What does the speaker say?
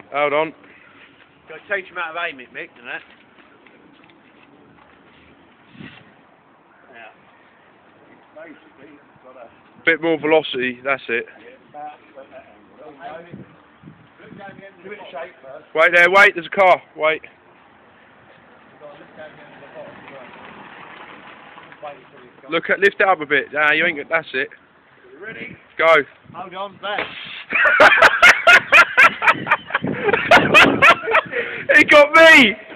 Hold on. Got to teach him how to aim it, Mick, and that. Yeah. Basically, got a Bit more velocity, that's it. give it a shake first. Wait there, wait, there's a car, wait. Look at, lift it up a bit. Nah, you ain't got, that's it. You ready? Go. Hold on, back. He got me!